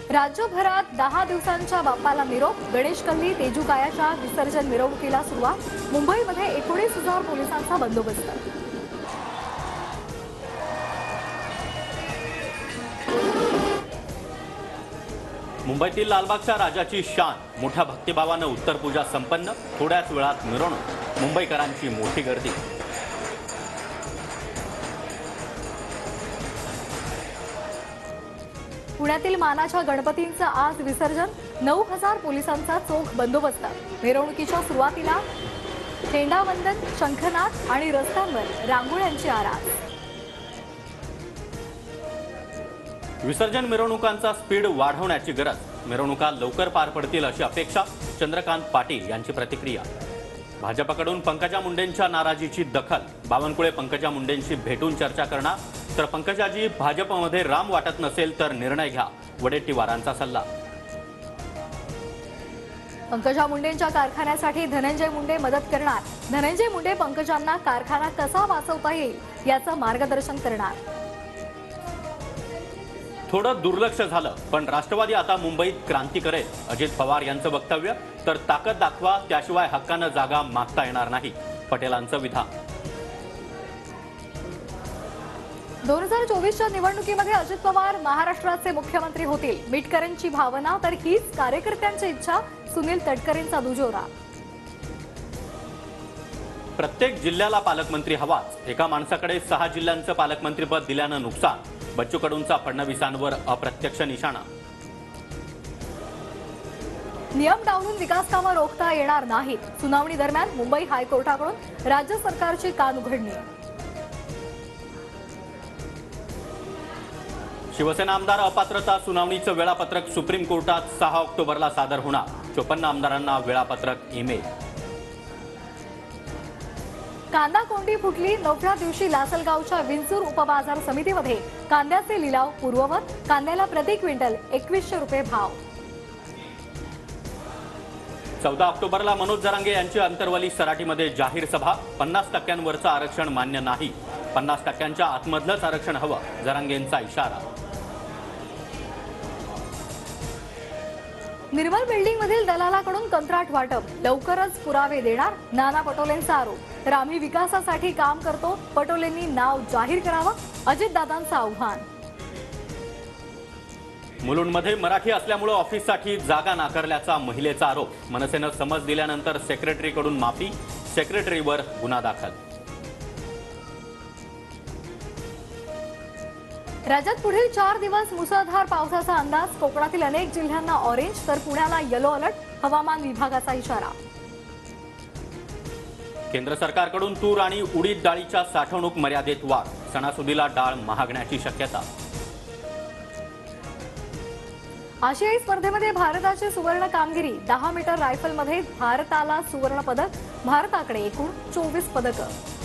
राज्यभरात 10 दिवसांच्या बाप्पाला निरोप. गणेश कल्ली तेजुकायाच्या विसर्जन मिरवणुकीला सुरुवात. मुंबईमध्ये 19,000 पोलिसांचा बंदोबस्त. मुंबईतील लालबागच्या राजाची शान. मोठ्या भक्तिभावानं उत्तर पूजा संपन्न. थोड्याच वेळात मिरवणूक. मुंबईकरांची मोठी गर्दी. पुण्यातील मानाच्या गणपतींचं आज विसर्जन. 9,000 पोलिसांचा चोख बंदोबस्त. मिरवणुकीच्या सुरुवातीला झेंडावंदन, शंखनाद आणि रस्त्यांवर रांगोळ्यांची आरास. विसर्जन मिरवणुकांचा स्पीड वाढवण्याची गरज. मिरवणुका लवकर पार पडतील अशी अपेक्षा. चंद्रकांत पाटील यांची प्रतिक्रिया. भाजपकडून पंकजा मुंडेंच्या नाराजीची दखल. बावनकुळे पंकजा मुंडेंशी भेटून चर्चा करणार. तर पंकजाजी, भाजपमध्ये राम वाटत नसेल तर निर्णय घ्या. वडेट्टीवारांचा सल्ला. पंकजा मुंडेंच्या कारखान्यासाठी धनंजय मुंडे मदत करणार. धनंजय मुंडे पंकजांना कारखाना कसा वाचवता येईल याचं मार्गदर्शन करणार. थोडं दुर्लक्ष झालं, पण राष्ट्रवादी आता मुंबईत क्रांती करेल. अजित पवार यांचं वक्तव्य. तर ताकद दाखवा, त्याशिवाय हक्कानं जागा मागता येणार नाही. पटेलांचं विधान. 2024च्या निवडणुकीमध्ये अजित पवार महाराष्ट्राचे मुख्यमंत्री होतील. मिटकरांची भावना तर हीच कार्यकर्त्यांची इच्छा. सुनील तटकरेंचा दुजोरा. प्रत्येक जिल्ह्याला पालकमंत्री हवाच. एका माणसाकडे 6 जिल्ह्यांचं पालकमंत्रीपद दिल्यानं नुकसान. बच्चू कडूंचा फडणवीसांवर अप्रत्यक्ष निशाणा. नियम डावलून विकास कामं रोखता येणार नाहीत. सुनावणी दरम्यान मुंबई हायकोर्टाकडून राज्य सरकारची कानउघडणी. शिवसेना आमदार अपात्रता सुनावणीचं वेळापत्रक सुप्रीम कोर्टात 6 ऑक्टोबरला सादर होणार. 54 आमदारांना वेळापत्रक ईमेल. कांदा कोंडी फुटली. 9व्या दिवशी लासलगावच्या विंचूर उपबाजार समितीमध्ये कांद्याचे लिलाव पूर्ववत. कांद्याला प्रति क्विंटल 2100 रुपये भाव. 14 ऑक्टोबरला मनोज जरांगे यांची अंतरवली सराटीमध्ये जाहीर सभा. 50% आरक्षण मान्य नाही. 50% आतमधलंच आरक्षण हवं. जरांगेंचा इशारा. निर्मल बिल्डिंगमधील दलालाकडून कंत्राट वाटप. लवकरच पुरावे देणार. नाना पटोलेंचा आरोप. तर आम्ही विकासासाठी काम करतो. पटोलेंनी नाव जाहीर करावं. अजितदादांचं आव्हान. मुलुंडमध्ये मराठी असल्यामुळे ऑफिससाठी जागा नाकारल्याचा महिलेचा आरोप. मनसेनं समज दिल्यानंतर सेक्रेटरीकडून माफी. सेक्रेटरीवर गुन्हा दाखल. राज्यात पुढील 4 दिवस मुसळधार पावसाचा अंदाज. कोकणातील अनेक जिल्ह्यांना ऑरेंज तर पुण्याला येलो अलर्ट. हवामान विभागाचा इशारा. केंद्र सरकारकडून तूर आणि उडीद डाळीच्या साठवणूक मर्यादेत वाढ. सणासुदीला डाळ महागण्याची शक्यता. आशियाई स्पर्धेमध्ये भारताची सुवर्ण कामगिरी. 10 मीटर रायफलमध्ये भारताला सुवर्ण पदक. भारताकडे एकूण 24 पदकं.